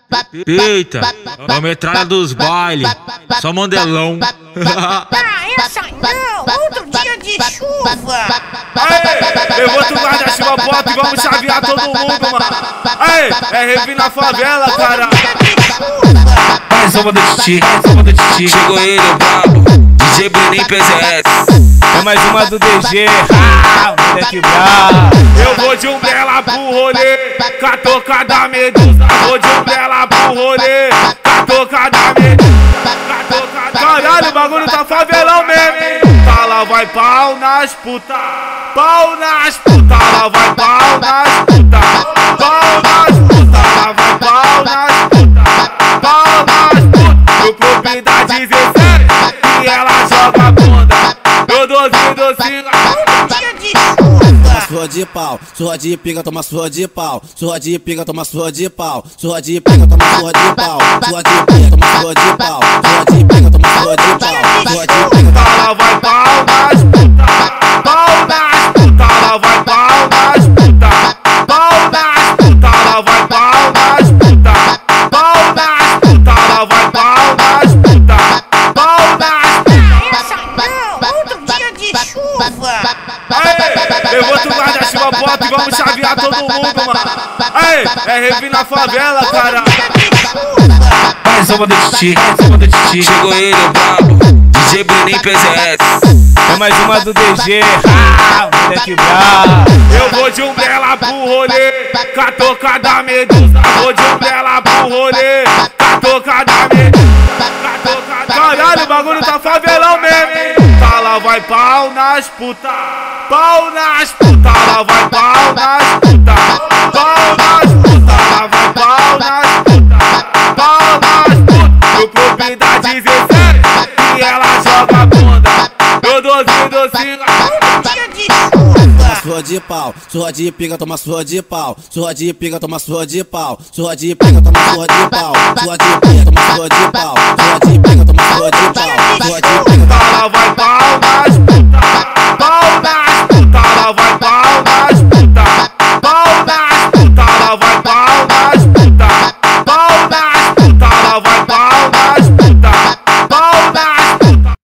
Eita, a metralha dos bailes, só mandelão. Essa não, outro dia de chuva. Aê, levanta o guarda-chuva, bota e vamos chavear todo mundo, mano. Aê, é Revi na favela, cara. Mais uma do Titi, chegou ele, o brabo, DJ Bruninho PZS. É mais uma do DG, moleque brabo. Eu vou de umbrella pro rolê, com a toca da Medusa. Vou de umbrella pro rolê, com a toca da Medusa. Caralho, o bagulho tá favelão mesmo, hein? Fala, vai pau nas puta, pau nas puta. Lá vai pau nas puta, pau nas puta. Lá vai pau nas puta, pau nas puta. No clube da 17 e ela joga bunda. Eu docinho. Dia de chuva. Surra de pau, surra de pica, toma surra de pau. Surra de pica, toma surra de pau. Surra de pica, toma surra de pau. Surra de pica, toma surra de pau. Surra de pica, toma surra de pau. Surra de pica, Lá vai pau nas puta, pau nas puta. Lá vai pau nas puta, pau nas puta. Lá vai pau nas puta, pau nas puta. Lá vai pau nas puta, pau nas puta. Essa não, outro dia de chuva. Aê, levanta o guarda-chuva, bota e vamos chavear todo mundo, mano. Aê, é Revi na favela, cara. Mais uma do Titi, chegou ele, o brabo, DJ Bruninho PZS. É mais uma do DG, moleque brabo. Eu vou de umbrella pro rolê, com a toca da Medusa. Vou de umbrella pro rolê, com a toca da Medusa. Caralho, o bagulho tá favelão mesmo, hein? Fala, vai pau nas puta, pau nas puta. Lá vai pau nas puta, pau nas puta. Lá vai pau nas puta, pau nas puta. No clube da 17 e ela joga bunda. Eu docinho. Dia de chuva. surra de pau. Surra de pica, toma surra de pau. Surra de pica, toma surra de pau. Surra de pica, toma surra de pau. Surra de pica, toma surra de pau. Surra de pica, toma surra de pau. Surra de